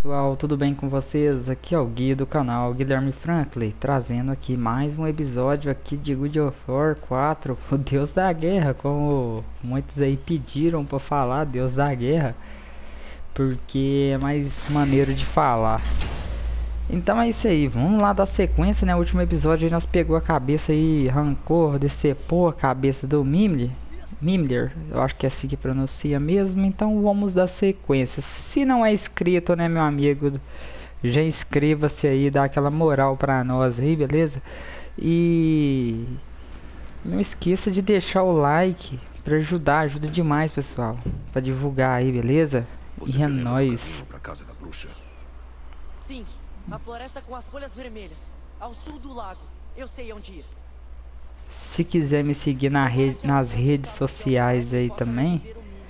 Pessoal, tudo bem com vocês? Aqui é o Gui do canal Guilherme Franklin, trazendo aqui mais um episódio aqui de God of War 4, o Deus da Guerra, como muitos aí pediram pra falar Deus da Guerra, porque é mais maneiro de falar. Então é isso aí, vamos lá dar sequência, né? O último episódio aí nós pegou a cabeça e arrancou, decepou a cabeça do Mimir, eu acho que é assim que pronuncia mesmo, então vamos dar sequência. Se não é inscrito, né, meu amigo, já inscreva-se aí, dá aquela moral pra nós aí, beleza? E não esqueça de deixar o like pra ajudar, ajuda demais, pessoal, pra divulgar aí, beleza? Você E é se lembra do nóis. caminho pra casa da bruxa? Sim, a floresta com as folhas vermelhas, ao sul do lago. Eu sei onde ir. Se quiser me seguir nas redes sociais aí também,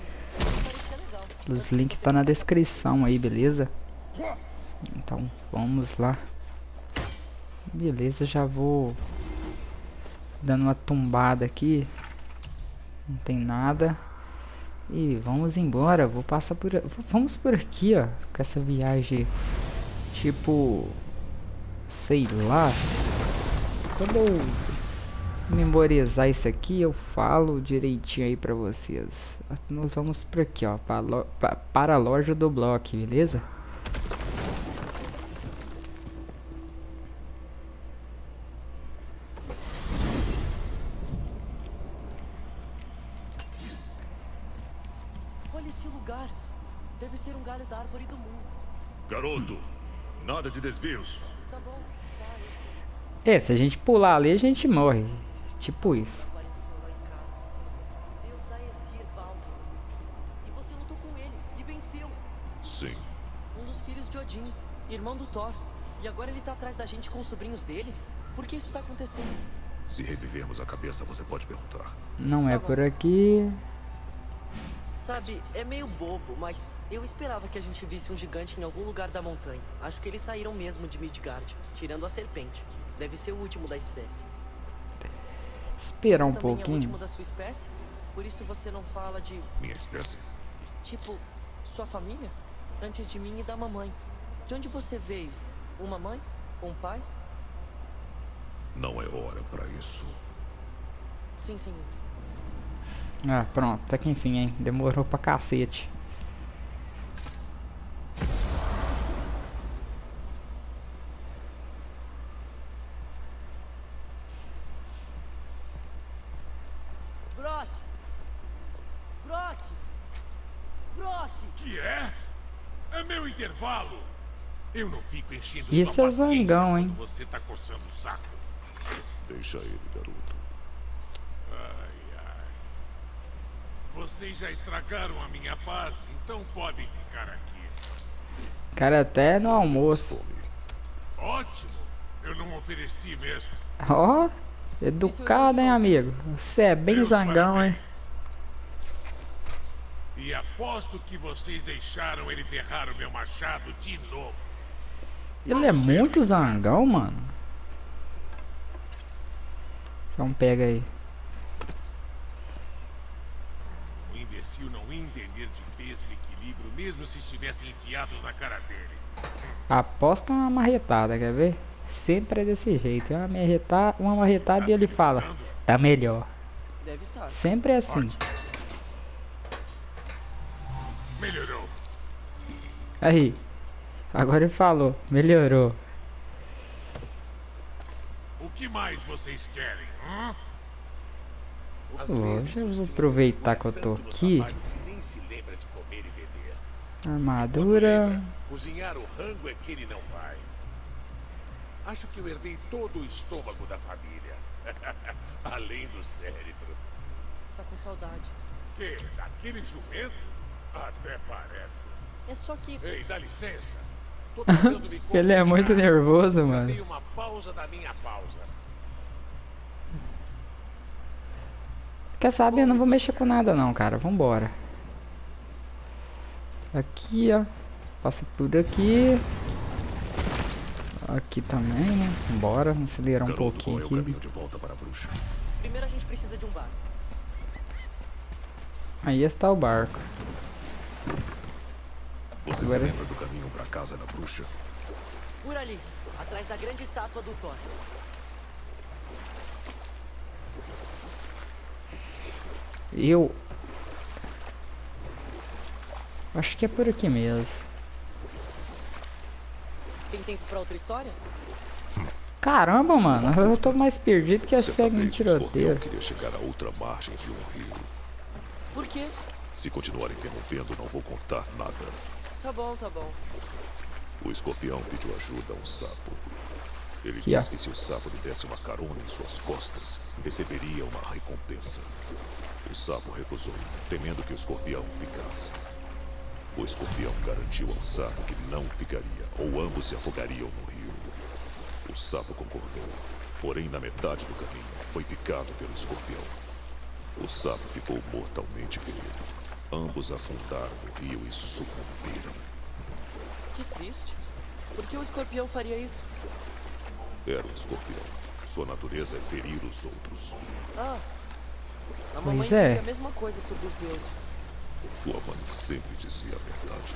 os links tá na descrição aí, beleza? Então vamos lá. Beleza, já vou dando uma tumbada aqui. Não tem nada. E vamos embora. Vou passar por, vamos por aqui, ó, com essa viagem, tipo, sei lá. Quando eu memorizar isso aqui, eu falo direitinho aí pra vocês. Nós vamos por aqui, ó, para a loja do bloco, beleza? Olha esse lugar. Deve ser um galho da árvore do mundo. Garoto, nada de desvios. Tá bom, tá, eu sei. Se a gente pular ali, a gente morre. Tipo isso. Apareceu lá em casa. Deus Aesir Baldur. E você lutou com ele e venceu. Sim. Um dos filhos de Odin, irmão do Thor. E agora ele tá atrás da gente com os sobrinhos dele? Por que isso tá acontecendo? Se revivermos a cabeça, você pode perguntar. Não é por aqui. Sabe, é meio bobo, mas eu esperava que a gente visse um gigante em algum lugar da montanha. Acho que eles saíram mesmo de Midgard, tirando a serpente. Deve ser o último da espécie. Esperar um Você também é o pouquinho. último da sua espécie? Por isso você não fala de, Minha espécie? tipo, sua família? Antes de mim e da mamãe. De onde você veio? Uma mãe? Um pai? Não é hora pra isso. Sim, senhor. Ah, pronto, até que enfim, hein? Demorou pra cacete. Brock! Brock! Brock! Que é? É meu intervalo. Eu não fico enchendo Isso sua é paciência zangão, hein? quando você tá coçando o saco. Deixa ele, garoto. Ai, ai. Vocês já estragaram a minha paz, então podem ficar aqui. Cara, até no almoço. Fome. Ótimo. Eu não ofereci mesmo. Ó, educado, hein, amigo? Você é bem Meus zangão, hein? parabéns. E aposto que vocês deixaram ele ferrar o meu machado de novo. Ele é muito zangão, mano. Então pega aí. O imbecil não ia entender de peso e equilíbrio, mesmo se estivessem enfiados na cara dele. Aposta uma marretada, quer ver? Sempre é desse jeito. Uma marretada e ele fala: tá melhor. Deve estar. Sempre é assim. Ótimo. Melhorou. Aí. Agora ele falou: melhorou. O que mais vocês querem? Hã? Hoje eu vou aproveitar que eu tô aqui. Nem se lembra de comer e beber. Armadura. Cozinhar o rango é que ele não vai. Acho que eu herdei todo o estômago da família. Além do cérebro. Tá com saudade. Que? Daquele jumento? Até parece. É só que... Ei, dá licença. Tô tentando me Ele é muito concentrar. nervoso, Já mano. dei uma pausa da minha pausa. Quer saber? Eu não vou mexer com nada não, cara. Vambora. Aqui, ó. Passa por aqui. Aqui também, né? Bora, acelerar um Garoto, qual pouquinho é o aqui. caminho de volta para a bruxa? Primeiro a gente precisa de um barco. Aí está o barco. Você Agora- se lembra do caminho pra casa da bruxa? Por ali, atrás da grande estátua do Thor. Eu acho que é por aqui mesmo. Tem tempo pra outra história? Caramba, mano, eu tô mais perdido que as Certa pegas em vez, o escorpião tiroteio. queria chegar a outra margem de um rio. Por quê? Se continuar interrompendo, não vou contar nada. Tá bom, tá bom. O escorpião pediu ajuda a um sapo. Ele Aqui, disse ó. que se o sapo lhe desse uma carona em suas costas, receberia uma recompensa. O sapo recusou, temendo que o escorpião picasse. O escorpião garantiu ao sapo que não picaria, ou ambos se afogariam no rio. O sapo concordou, porém na metade do caminho foi picado pelo escorpião. O sapo ficou mortalmente ferido. Ambos afundaram no rio e sucumbiram. Que triste. Por que o escorpião faria isso? Era um escorpião. Sua natureza é ferir os outros. Ah, a mamãe Pois é. disse a mesma coisa sobre os deuses. Sua mãe sempre dizia a verdade.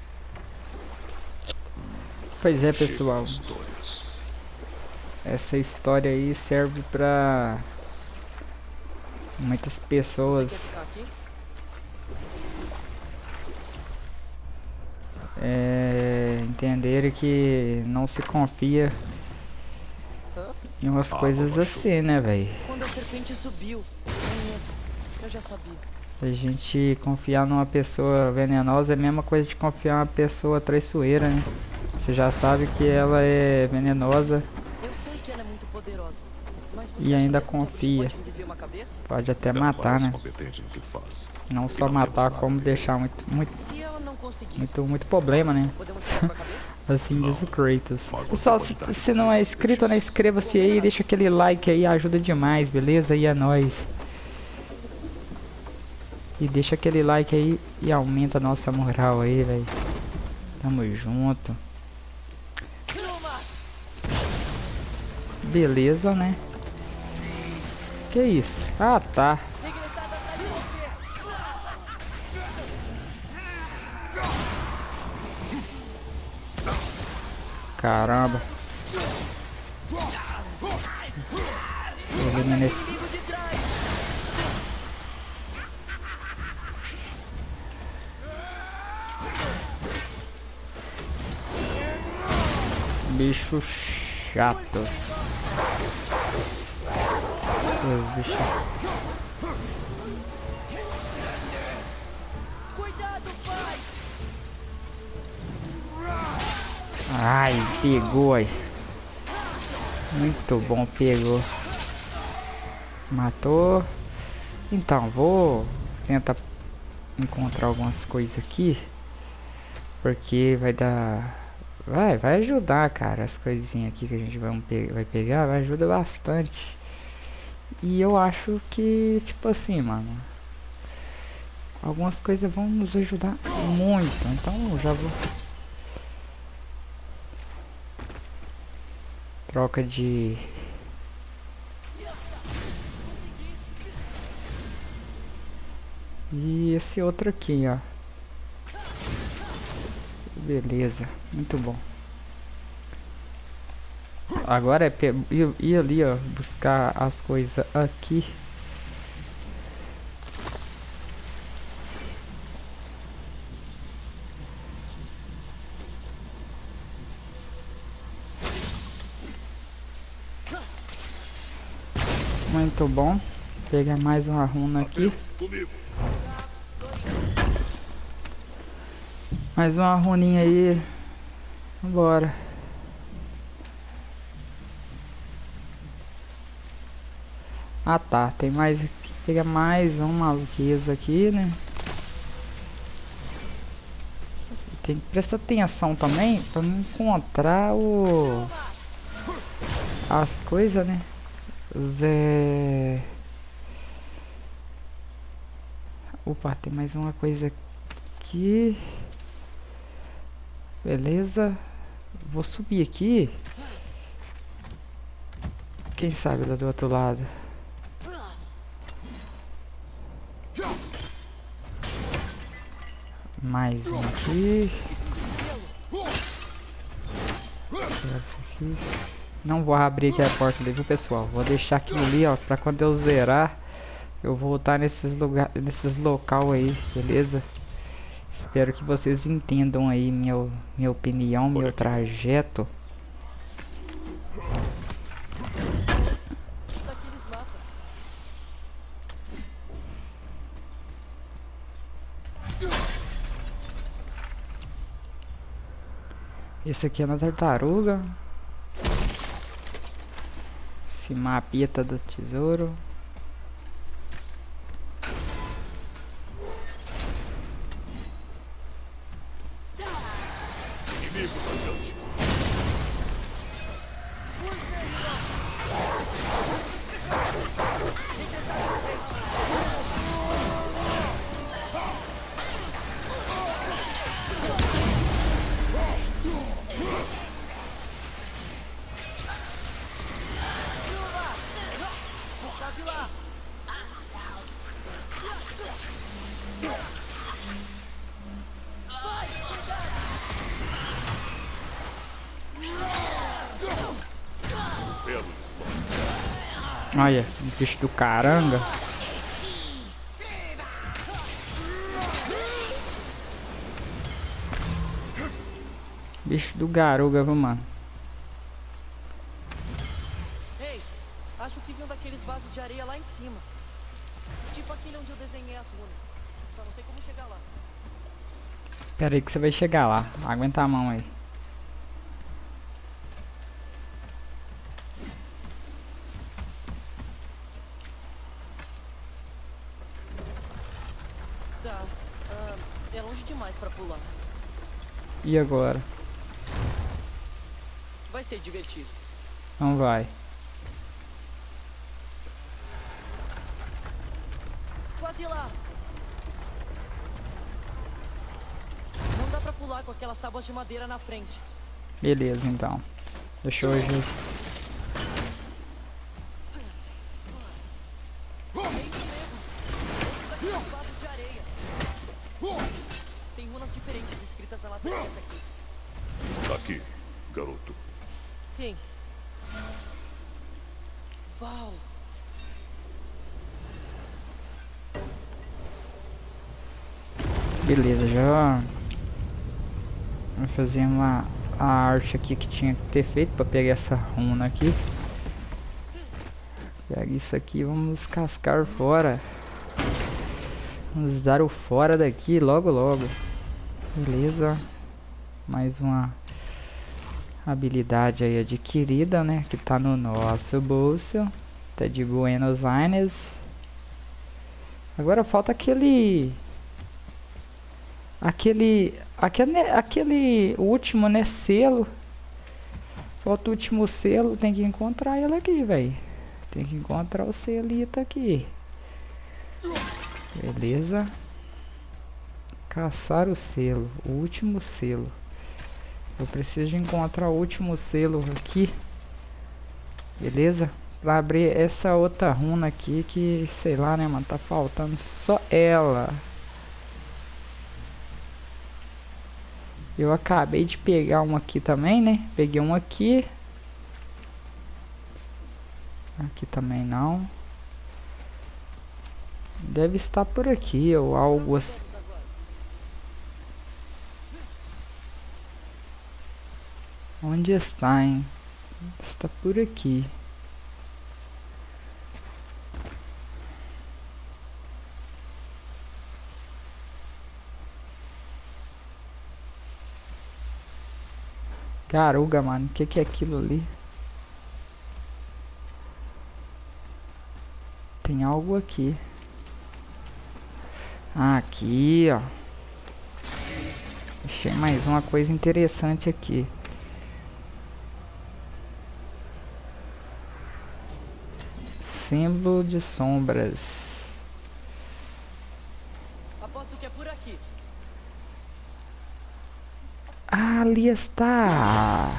Pois é, Chega de pessoal. histórias. Essa história aí serve pra muitas Você pessoas quer ficar aqui? entenderem que não se confia Hã? em umas Ah, coisas macho. assim, né, velho? Quando a serpente subiu. É mesmo. Eu já sabia. A gente confiar numa pessoa venenosa é a mesma coisa de confiar numa pessoa traiçoeira, né? Você já sabe que ela é venenosa, Eu sei que ela é muito poderosa. Mas você E acha ainda mesmo que a bruxa confia. pode engolir uma cabeça? pode até Ela matar, parece né? competente no que faz. Não E só não matar, temos nada como a ver. deixar muito Se ela não conseguir, problema, né? podemos ficar com a cabeça? Assim diz o Kratos. Mas você Pessoal, pode dar se não é inscrito, né, inscreva-se aí, deixa aquele like aí, ajuda demais, beleza? E é nóis. E deixa aquele like aí e aumenta a nossa moral aí, velho. Tamo junto. Beleza, né? Que isso? Ah, tá. Regressada atrás de você! Caramba. Eliminei. Inimigo de trás! Bicho chato. Esse bicho. Cuidado, pai! Ai, pegou aí. Muito bom, pegou. Matou. Então, vou tentar encontrar algumas coisas aqui. Porque vai dar... Vai ajudar, cara. As coisinhas aqui que a gente vai pegar, vai ajudar bastante. E eu acho que, tipo assim, mano, algumas coisas vão nos ajudar muito. Então eu já vou... Troca de... E esse outro aqui, ó. Beleza, muito bom. Agora é ir ali, ó, buscar as coisas aqui. Muito bom. Pegar mais uma runa aqui. Comigo. Mais uma runinha aí. Vambora. Ah tá, tem mais. Pega mais uma maluqueza aqui, né? Tem que prestar atenção também pra não encontrar as coisas, né? Opa, tem mais uma coisa aqui. Beleza. Vou subir aqui. Quem sabe lá do outro lado. Mais um aqui. Isso aqui. Não vou abrir aqui a porta ali, viu, pessoal? Vou deixar aquilo ali, ó, pra quando eu zerar, eu voltar nesses lugares, nesses local aí, beleza? Espero que vocês entendam aí minha opinião, meu trajeto. Daqueles mapas. Esse aqui é na tartaruga. Esse mapita do tesouro. Inimigos adiante. Quase lá. Belo disparo. Olha, um bicho do caranga. Bicho do garuga, viu, mano? Ei, acho que vi um daqueles vasos de areia lá em cima. Tipo aquele onde eu desenhei as runas. Só não sei como chegar lá. Pera aí que você vai chegar lá. Aguenta a mão aí. Tá, é longe demais pra pular. E agora? Vai ser divertido. Não vai. Quase lá. Não dá pra pular com aquelas tábuas de madeira na frente. Beleza, então. Deixa eu hoje. É isso mesmo. Outro daqueles vasos de areia. Tem runas diferentes escritas na lateral dessa aqui. Aqui, garoto. Sim. Uau. Beleza, já. Vou fazer a arte aqui que tinha que ter feito pra pegar essa runa aqui. Pega isso aqui, vamos cascar fora. Vamos dar o fora daqui logo logo. Beleza. Mais uma habilidade aí adquirida, né? Que tá no nosso bolso. Tá de Buenos Aires. Agora falta aquele último, né, selo. Falta o último selo, tem que encontrar ele aqui, velho. Tem que encontrar o selito aqui. Beleza. Caçar o selo, o último selo. Eu preciso de encontrar o último selo aqui. Beleza? Pra abrir essa outra runa aqui que, sei lá, né, mano, tá faltando só ela. Eu acabei de pegar um aqui também, né? Peguei um aqui. Aqui também não. Deve estar por aqui ou algo assim. Onde está, hein? Está por aqui. Garuga, mano. O que é aquilo ali? Tem algo aqui. Ah, aqui, ó. Achei mais uma coisa interessante aqui. Símbolo de sombras. Aposto que é por aqui. Ah, ali está.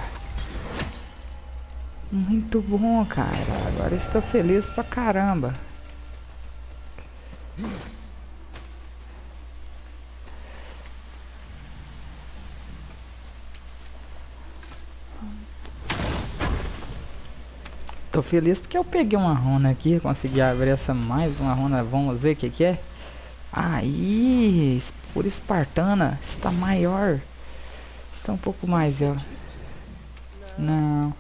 Muito bom, cara. Agora estou feliz pra caramba. Tô feliz porque eu peguei uma runa aqui, consegui abrir essa mais uma runa. Vamos ver o que que é. Aí, por espartana, está maior. Está um pouco mais, ó. Não.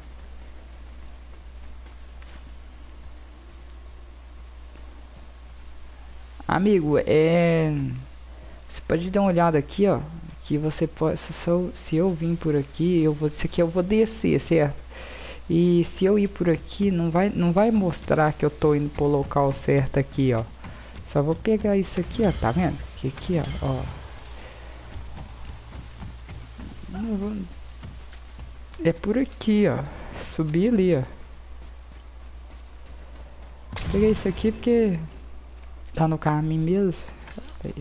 Amigo, você pode dar uma olhada aqui, ó. Que você pode, se eu vim por aqui, isso aqui eu vou descer, certo? E se eu ir por aqui, não vai mostrar que eu tô indo pro local certo aqui, ó. Só vou pegar isso aqui, ó, tá vendo? Que aqui, ó. É por aqui, ó. Subir ali, ó. Peguei isso aqui porque tá no caminho mesmo. Aí.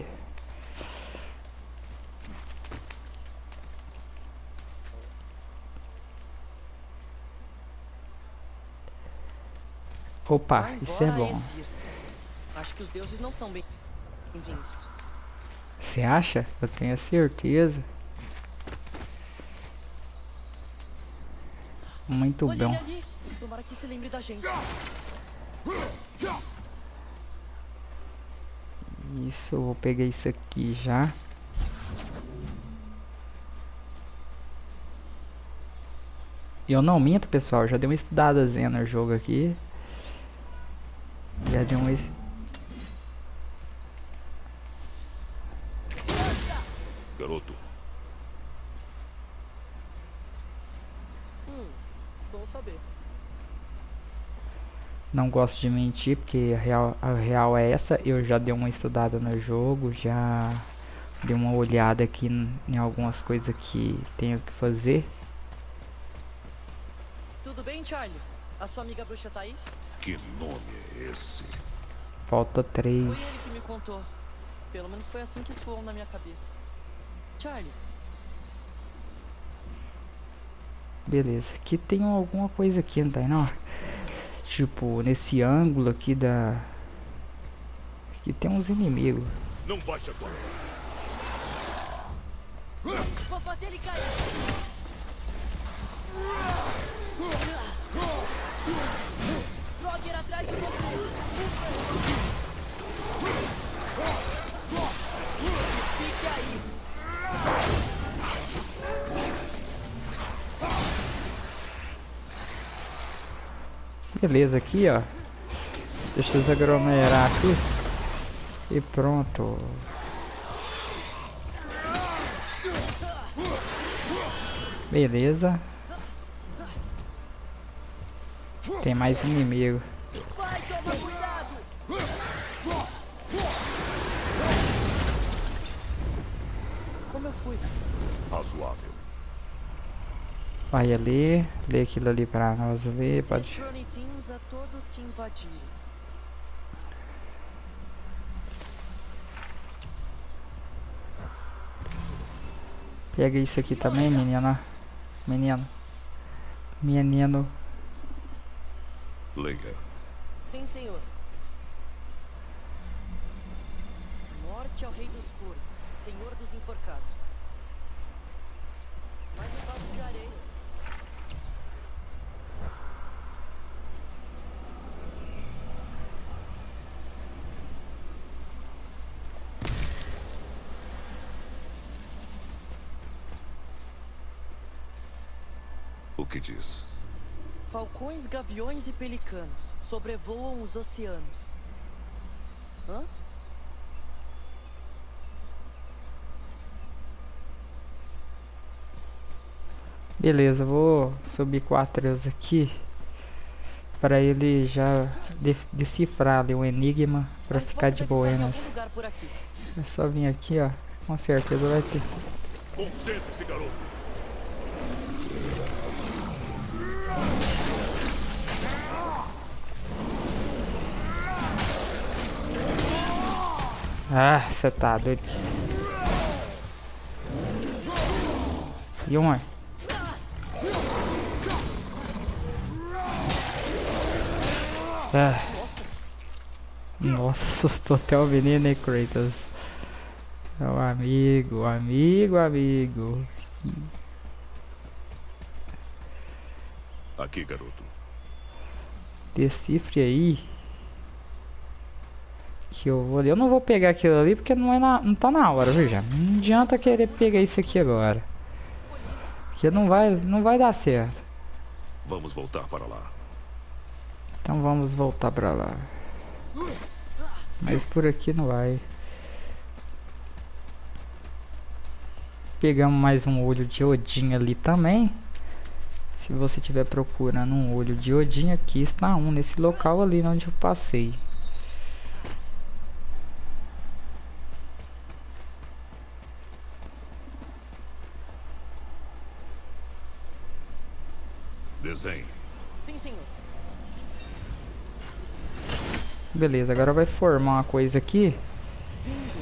Opa, isso é bom. Acho que os deuses não são bem-vindos. Você acha? Eu tenho certeza. Muito Olha bom. ele ali. Tomara que se lembre da gente. Isso, eu vou pegar isso aqui já. Eu não minto, pessoal. Já dei uma estudadazinha no jogo aqui. Já deu uma... Garoto, Bom saber. Não gosto de mentir, porque a real é essa. Eu já dei uma estudada no jogo, já dei uma olhada aqui em algumas coisas que tenho que fazer. Tudo bem, Charlie? A sua amiga bruxa tá aí? que nome é esse? Falta 3. Foi ele que me contou. Pelo menos foi assim que soou na minha cabeça. Charlie. Beleza, aqui tem alguma coisa aqui, não tem não? Tipo, nesse ângulo aqui da... Aqui tem uns inimigos. Não baixe agora. Vou fazer ele cair. Roger atrás de você. Fique aí. Beleza, aqui ó. Deixa eu aglomerar aqui. E pronto. Beleza. Tem mais inimigo. Vai, toma cuidado. Como eu fui? Razoável. Vai ali, lê aquilo ali pra nós ver, pode... Tronitinhos a todos que invadirem. Pega isso aqui também, menina. Menino. Menino. Leia. Sim, senhor. Morte ao rei dos corvos, senhor dos enforcados. Mais um vaso de areia. O que diz? Falcões, gaviões e pelicanos sobrevoam os oceanos. Hã? Beleza, vou subir 4 aqui. Para ele já decifrar ali o enigma. Pra Mas ficar posso de revistar em boas. algum lugar por aqui. É só vir aqui, ó. Com certeza vai ter. Concentre-se, garoto. Ah, você tá doido. E um, ah. Nossa, assustou até o veneno, hein, Kratos. Meu amigo, amigo. Aqui, garoto. decifre aí. Que eu vou. Eu não vou pegar aquilo ali porque não tá na hora, veja. Não adianta querer pegar isso aqui agora. Porque não vai dar certo. Vamos voltar para lá. Então vamos voltar pra lá. Mas por aqui não vai. Pegamos mais um olho de Odin ali também. Se você estiver procurando um olho de Odin, aqui está um nesse local ali onde eu passei. Desenhe. Sim, senhor. Beleza, agora vai formar uma coisa aqui. Vindo.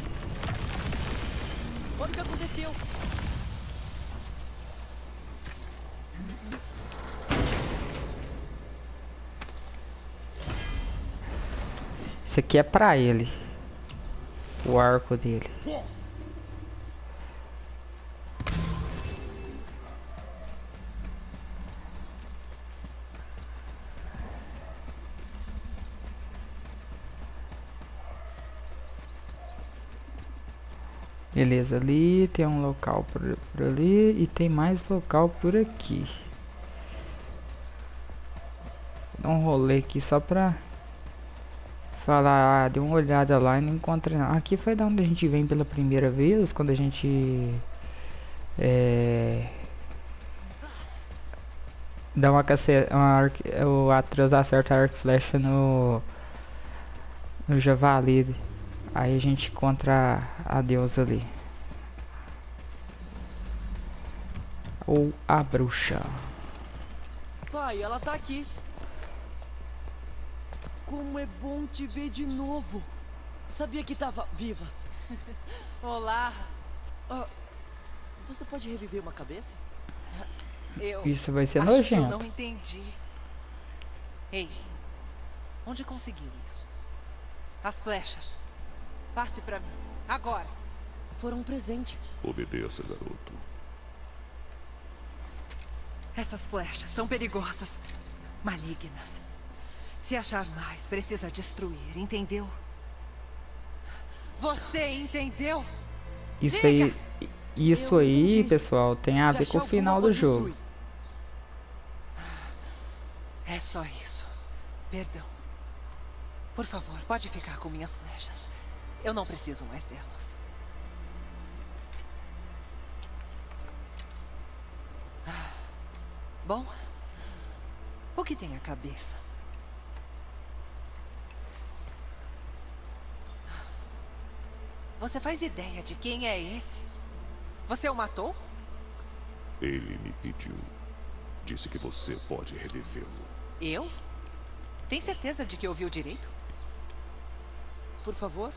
Olha o que aconteceu. Isso aqui é pra ele. O arco dele. Beleza, ali tem um local por ali e tem mais local por aqui. Vou dar um rolê aqui só pra falar, dei uma olhada lá e não encontrei nada. Aqui foi da onde a gente vem pela primeira vez, quando a gente dá uma caceta, o Atreus acerta a arco e flecha no javali. Aí a gente encontra a deusa ali. Ou a bruxa. Pai, ela tá aqui. Como é bom te ver de novo. Sabia que tava viva. Olá. Você pode reviver uma cabeça? Isso vai ser Acho que eu nojento. não entendi. Ei, onde conseguiu isso? As flechas. Passe pra mim, agora. Foram um presente. Obedeça, garoto. Essas flechas são perigosas, malignas. Se achar mais, precisa destruir, entendeu? Você entendeu? Isso Diga! aí, isso Eu aí, entendi. pessoal, tem a Se ver com achar o final alguma, do vou jogo. destruir. É só isso. Perdão. Por favor, pode ficar com minhas flechas. Eu não preciso mais delas. Bom, o que tem a cabeça? Você faz ideia de quem é esse? Você o matou? Ele me pediu. Disse que você pode revivê-lo. Eu? Tem certeza de que ouviu direito? Por favor?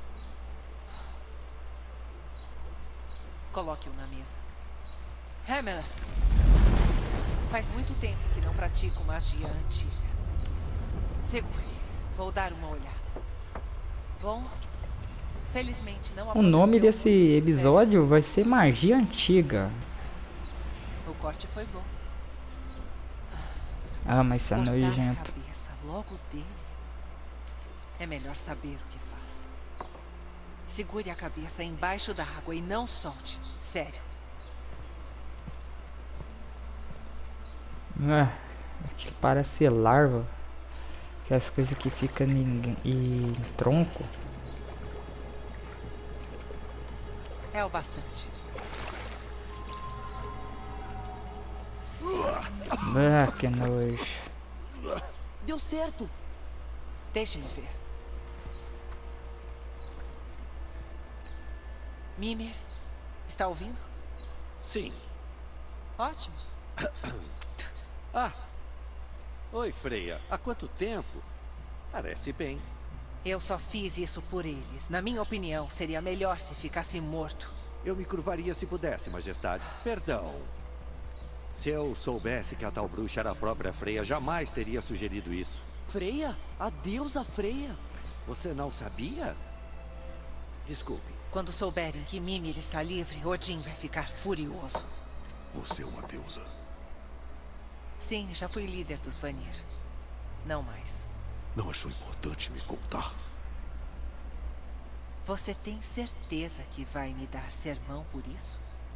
Coloque-o na mesa. Hammer, faz muito tempo que não pratico magia antiga. Segure, vou dar uma olhada. Bom, felizmente não O nome apodreceu desse muito, episódio vai ser Magia Antiga. sério. O corte foi bom. Ah, mas isso é Cortar a nojento. cabeça logo dele. É melhor saber o que faz. Segure a cabeça embaixo da água e não solte. Sério. Ah, aquilo parece ser larva. Aquelas coisas que ficam em tronco. É o bastante. Ah, que nojo. Deu certo. Deixe-me ver. Mimir, está ouvindo? Sim. Ótimo. Ah! Oi, Freya. Há quanto tempo? Parece bem. Eu só fiz isso por eles. Na minha opinião, seria melhor se ficasse morto. Eu me curvaria se pudesse, Majestade. Perdão. Se eu soubesse que a tal bruxa era a própria Freya, jamais teria sugerido isso. Freya? A deusa Freya? Você não sabia? Desculpe. Quando souberem que Mimir está livre, Odin vai ficar furioso. Você é uma deusa. Sim, já fui líder dos Vanir. Não mais. Não achou importante me contar? Você tem certeza que vai me dar sermão por isso?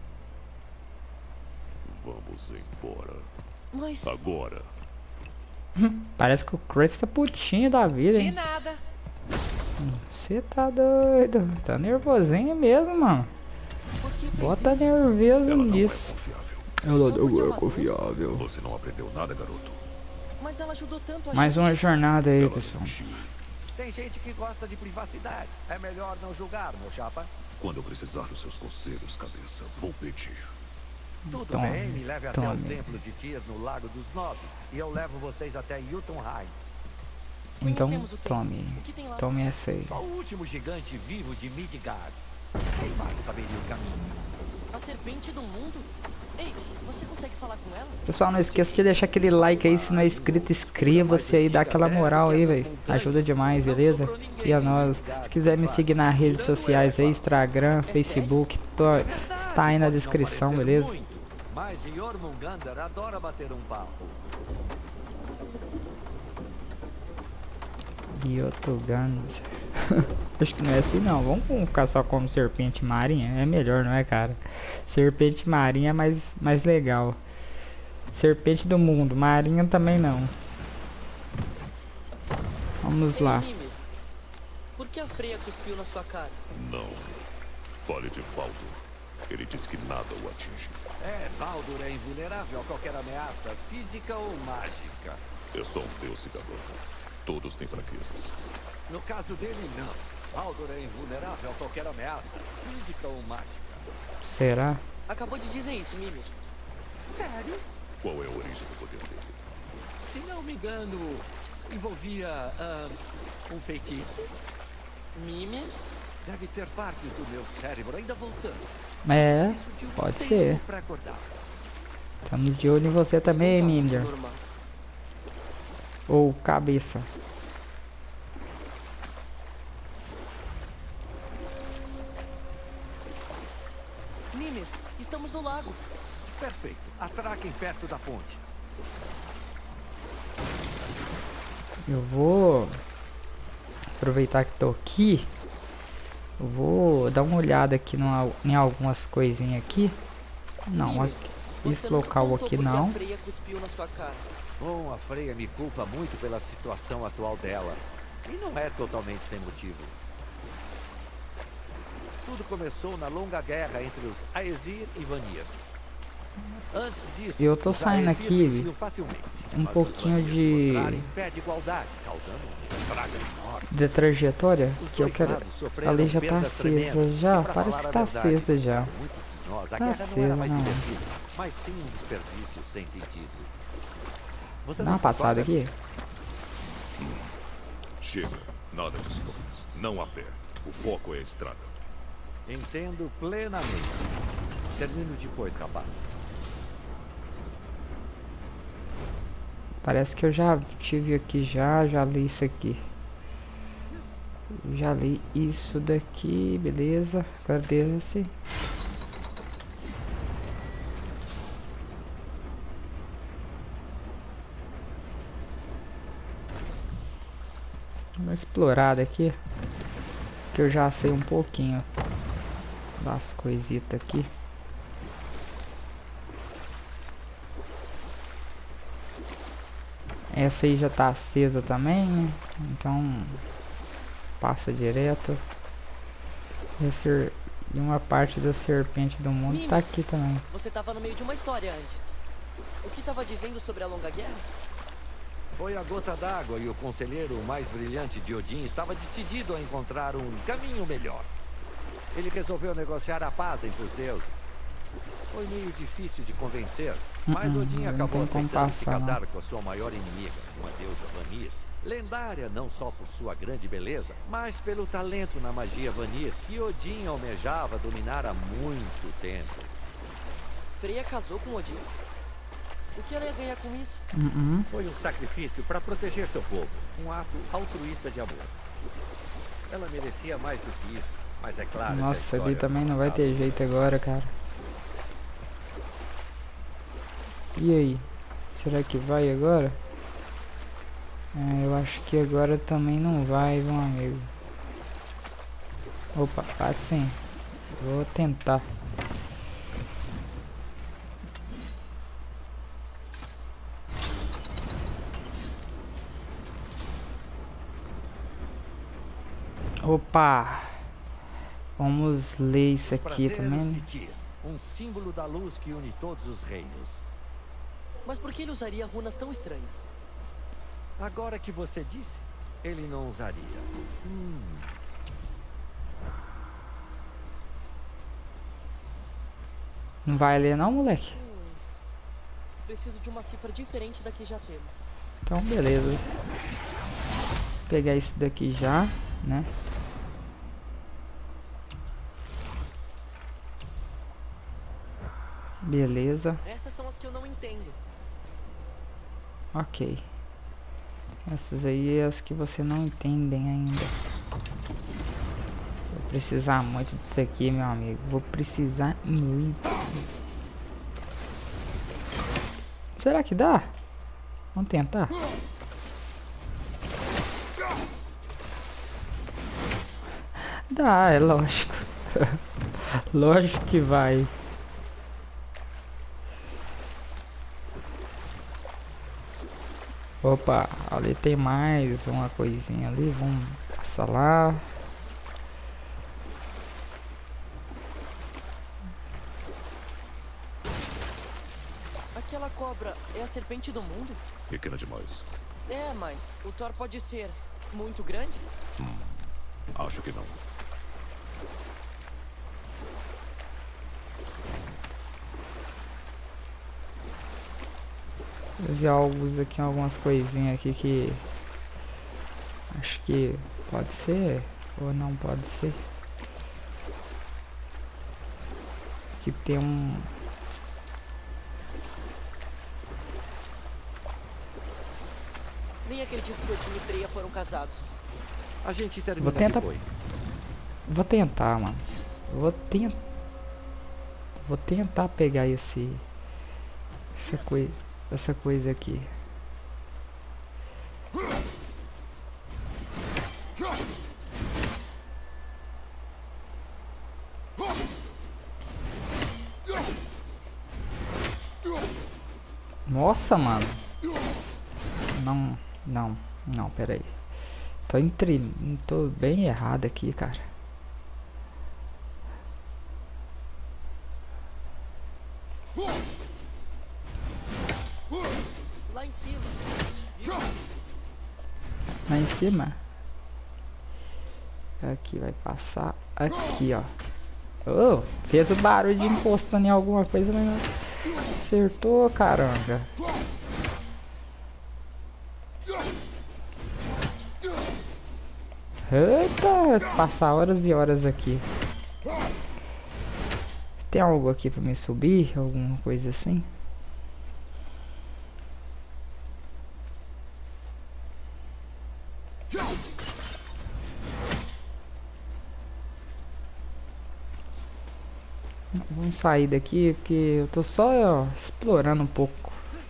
Vamos embora. Mas Agora. Parece que o Chris tá putinho da vida, De hein? nada. Você tá doido. Tá nervosinho mesmo, mano. por que fez Bota isso? nervoso Ela não é nisso. confiável. Ela Só porque não é é uma confiável. Você não aprendeu nada, garoto. Mas ela ajudou tanto a Mais gente. uma jornada aí, Ela pessoal. mentiu. Tem gente que gosta de privacidade. É melhor não julgar, meu chapa. Quando eu precisar dos seus conselhos, cabeça, vou pedir. Tudo Tome, bem, me leve até o tome. templo de Tyr no Lago dos Nove. E eu levo vocês até Jotunheim. Então, Conhecemos o templo. tome. O que tem lá? Tome essa aí. Só o último gigante vivo de Midgard. Quem mais saberia o caminho? A serpente do mundo? Ei, você consegue falar com ela? Pessoal, não esqueça de deixar aquele like aí. Se não é inscrito, inscreva-se aí. Dá aquela moral aí, velho. Ajuda demais, beleza? E a nós. Se quiser me seguir nas redes sociais aí, Instagram, Facebook, tá aí na descrição, Pode não beleza? parecer muito, mas Jormungandr adora bater um papo. Gyotugand. Acho que não é assim não. Vamos ficar só como serpente marinha. É melhor, não é, cara? Serpente marinha é mais legal. Serpente do mundo. Marinha também não. Vamos lá. Ei, Mimir, por que a Freya cuspiu na sua cara? Não. Fale de Baldur. Ele disse que nada o atinge. Baldur é invulnerável a qualquer ameaça, física ou mágica. É só um deus cigador. Todos têm fraquezas. No caso dele, não. Baldur é invulnerável a qualquer ameaça, física ou mágica. Será? Acabou de dizer isso, Mimir. Sério? Qual é a origem do poder dele? Se não me engano, envolvia um feitiço? Mimir? Deve ter partes do meu cérebro ainda voltando. É, Preciso de um pode tempo ser. pra acordar. Estamos de olho em você também, Não tá muito Minder. normal. Ou cabeça. Mimir, estamos no lago. Perfeito. Atraquem perto da ponte. Eu vou aproveitar que tô aqui. Eu vou dar uma olhada aqui em algumas coisinhas aqui. Não, Mimir, aqui, você esse nunca local contou aqui por que não. a Freya cuspiu na sua cara. Bom, a Freya me culpa muito pela situação atual dela. E não é totalmente sem motivo. Tudo começou na longa guerra entre os Aesir e Vanir. Antes disso, Eu tô os saindo Aesir aqui, venciam facilmente, um mas os pouquinho Vanir se de- mostraram em pé de igualdade, causando um estrago enorme. De trajetória, Os que eu dois quero. lados sofreram Ali já tá perdas acesa tremendas, já, e pra parece falar que a tá verdade, acesa já. para muitos de nós, a Tá guerra não era mais acesa, não. divertida, mas sim um desperdício sem sentido. Você Dá não uma passada concorda? aqui. Chega. Nada de histórias. Não a pé. O foco é a estrada. Entendo plenamente. Termino depois, rapaz. Parece que eu já tive aqui já li isso aqui. Já li isso daqui, beleza. Cadê esse? Uma explorada aqui. Que eu já sei um pouquinho das coisitas aqui. Essa aí já tá acesa também, né? Então passa direto. E uma parte da serpente do mundo tá aqui também. Você estava no meio de uma história antes. O que estava dizendo sobre a longa guerra? Foi a gota d'água e o conselheiro mais brilhante de Odin estava decidido a encontrar um caminho melhor. Ele resolveu negociar a paz entre os deuses. Foi meio difícil de convencer, mas Odin não acabou tem como aceitando se passar, não. casar com a sua maior inimiga, uma deusa Vanir. Lendária não só por sua grande beleza, mas pelo talento na magia Vanir que Odin almejava dominar há muito tempo. Freya casou com Odin? O que ela ia ganhar com isso? Foi um sacrifício para proteger seu povo, um ato altruísta de amor. Ela merecia mais do que isso, mas é claro que a Nossa, história ali também não vai acaba. ter jeito agora, cara. E aí? Será que vai agora? Eu acho que agora também não vai, meu amigo. Opa, assim. Vou tentar. Opa! Vamos ler isso aqui também. Um símbolo da luz que une todos os reinos. Mas por que ele usaria runas tão estranhas? Agora que você disse, ele não usaria. Não vai ler não, moleque? Preciso de uma cifra diferente da que já temos. Então, beleza. Vou pegar isso daqui já, né? Beleza. Essas são as que eu não entendo. Ok. Essas aí é as que você não entendem ainda. Vou precisar muito disso aqui, meu amigo. Vou precisar muito. Será que dá? Vamos tentar. Dá, é lógico. Lógico que vai. Opa, ali tem mais uma coisinha ali. Vamos passar lá. Aquela cobra é a serpente do mundo? Pequena demais. É, mas o Thor pode ser muito grande? Acho que não. Fazer alguns aqui, algumas coisinhas aqui que acho que pode ser ou não pode ser. Aqui tem um. Nem acredito que Odin e Freya foram casados. A gente termina depois. Vou tentar, mano. Vou tentar pegar essa coisa aqui. Nossa, mano. Não, pera aí. Tô bem errado aqui, cara. Lá em cima. Lá em cima. Aqui vai passar aqui, ó. Oh, fez o barulho de encostando em alguma coisa, mas não acertou, caramba. Eita, passar horas e horas aqui. Tem algo aqui pra me subir? Alguma coisa assim? Vamos sair daqui porque eu tô só explorando um pouco.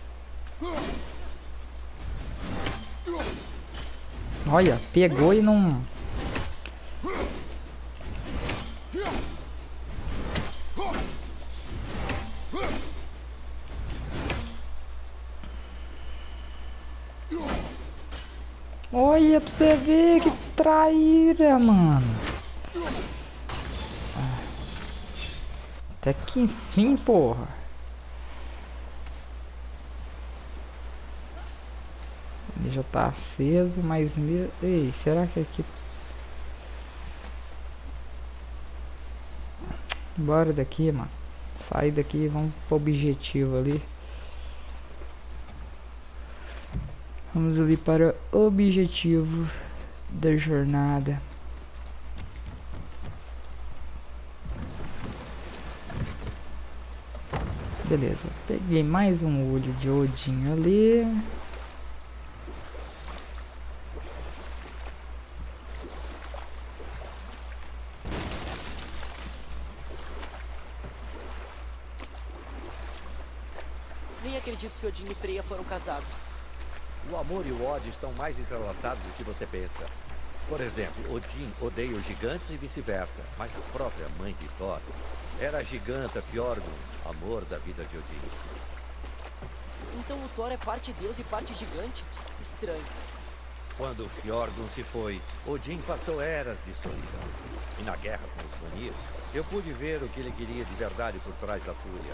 Olha, pegou e não... Olha pra você ver que traíra, mano. Até que enfim, porra. Ele já tá aceso, mas... Ei, será que aqui... Bora daqui, mano. Sai daqui, vamos pro objetivo ali. Vamos ali para o objetivo da jornada. Beleza, peguei mais um olho de Odin ali. Nem acredito que Odin e Freya foram casados. O amor e o ódio estão mais entrelaçados do que você pensa. Por exemplo, Odin odeia os gigantes e vice-versa, mas a própria mãe de Thor era a giganta Fjordun, amor da vida de Odin. Então o Thor é parte deus e parte gigante? Estranho. Quando Fjordun se foi, Odin passou eras de solidão. E na guerra com os Vanir, eu pude ver o que ele queria de verdade por trás da fúria.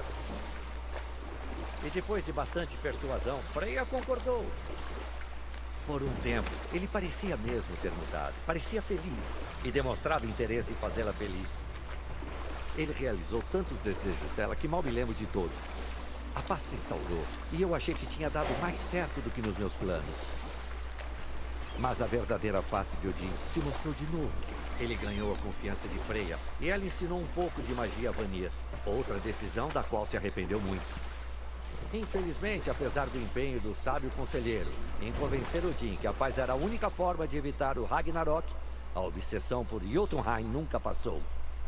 E depois de bastante persuasão, Freya concordou. Por um tempo, ele parecia mesmo ter mudado. Parecia feliz e demonstrava interesse em fazê-la feliz. Ele realizou tantos desejos dela que mal me lembro de todos. A paz se instaurou e eu achei que tinha dado mais certo do que nos meus planos. Mas a verdadeira face de Odin se mostrou de novo. Ele ganhou a confiança de Freya e ela ensinou um pouco de magia a Vanir. Outra decisão da qual se arrependeu muito. Infelizmente, apesar do empenho do sábio conselheiro em convencer Odin que a paz era a única forma de evitar o Ragnarok, a obsessão por Jotunheim nunca passou.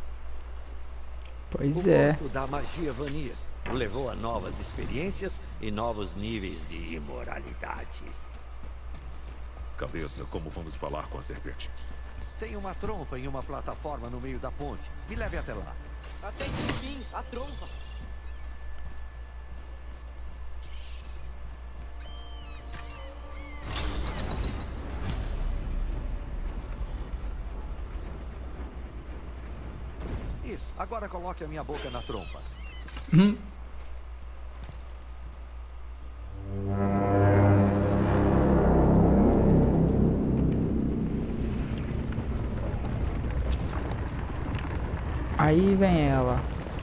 Pois O é. gosto da magia Vanir o levou a novas experiências e novos níveis de imoralidade. Cabeça, como vamos falar com a serpente? Tem uma trompa em uma plataforma no meio da ponte. Me leve até lá. Até que enfim, a trompa. Isso, agora coloque a minha boca na trompa. Aí vem ela.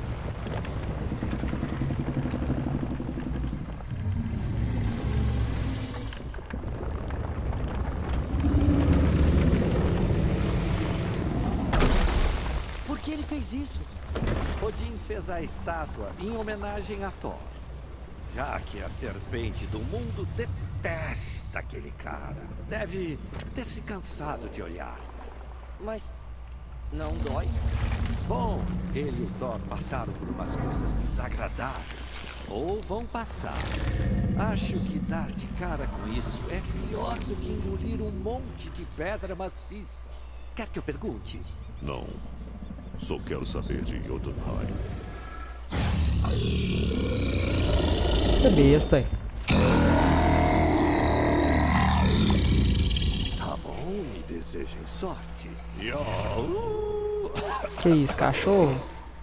Por que ele fez isso? Odin fez a estátua em homenagem a Thor. Já que a serpente do mundo detesta aquele cara. Deve ter se cansado de olhar. Mas não dói? Bom, ele e o Thor passaram por umas coisas desagradáveis. Ou vão passar. Acho que dar de cara com isso é pior do que engolir um monte de pedra maciça. Quer que eu pergunte? Não. Só quero saber de Jotunheim. Que besta aí. Tá bom, me desejem sorte. Que isso, cachorro?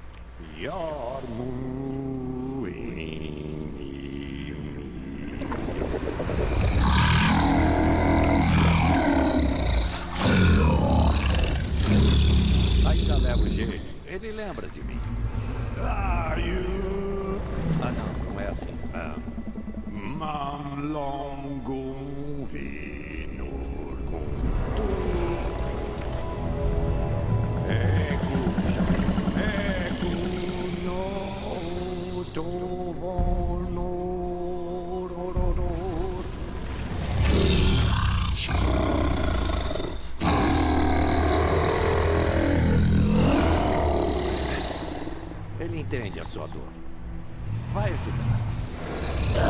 Ainda leva jeito. Ele lembra de mim. Ah, não é assim. Ele entende a sua dor. Vai ajudar.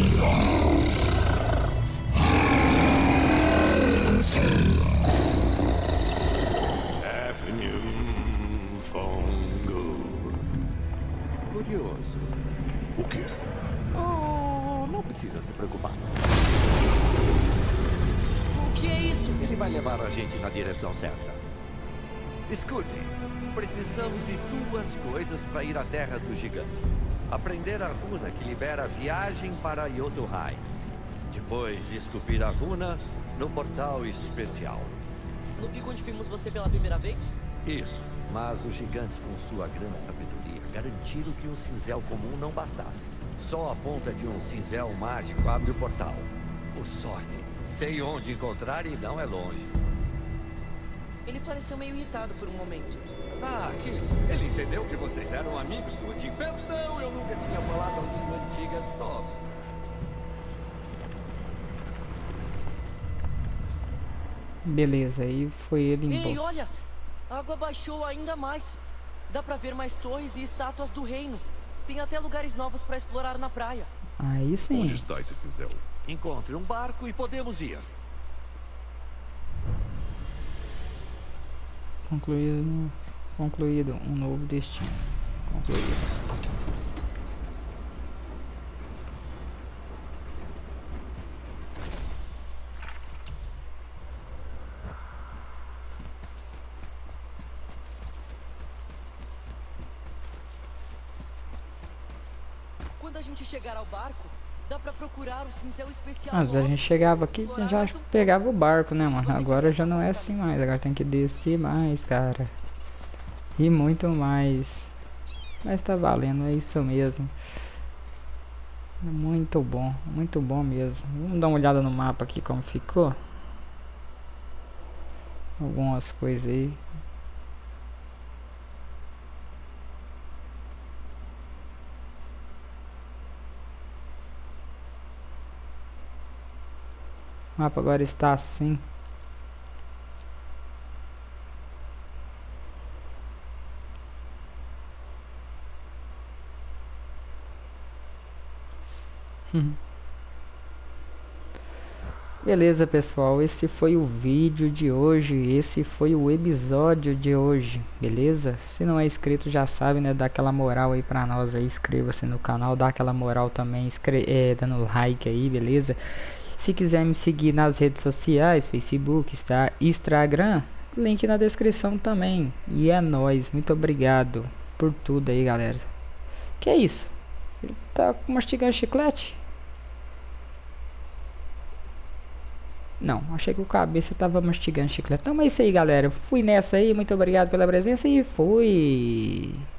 Curioso. O quê? Oh, não precisa se preocupar. O que é isso? Ele vai levar a gente na direção certa. Escutem, precisamos de duas coisas para ir à Terra dos Gigantes. Aprender a runa que libera a viagem para Jotunheim. Depois, esculpir a runa no portal especial. No pico onde vimos você pela primeira vez? Isso, mas os gigantes, com sua grande sabedoria, garantiram que um cinzel comum não bastasse. Só a ponta de um cinzel mágico abre o portal. Por sorte, sei onde encontrar e não é longe. Ele pareceu meio irritado por um momento. Ah, que ele entendeu que vocês eram amigos do Odin. Perdão, eu nunca tinha falado a língua antiga só. Beleza, aí foi ele Ei, embora. olha! A água baixou ainda mais. Dá pra ver mais torres e estátuas do reino. Tem até lugares novos pra explorar na praia. Aí sim. Onde está esse cinzel? Encontre um barco e podemos ir. Concluído um novo destino. Concluído. Quando a gente chegar ao barco, dá pra procurar o cincel especial. Mas a gente chegava aqui e já pegava o barco, né, mano? Agora já não é assim mais. Agora tem que descer mais, cara. E muito mais. Mas tá valendo, é isso mesmo. Muito bom mesmo. Vamos dar uma olhada no mapa aqui como ficou. Algumas coisas aí. O mapa agora está assim. Beleza, pessoal, esse foi o vídeo de hoje, esse foi o episódio de hoje, beleza? Se não é inscrito já sabe, né, dá aquela moral aí pra nós aí, inscreva-se no canal, dá aquela moral também, dando like aí, beleza? Se quiser me seguir nas redes sociais, Facebook, Instagram, link na descrição também. E é nóis, muito obrigado por tudo aí, galera. Que é isso? Ele tá mastigando chiclete? Não, achei que o cabeça tava mastigando chiclete. Então é isso aí, galera. Fui nessa aí, muito obrigado pela presença e fui!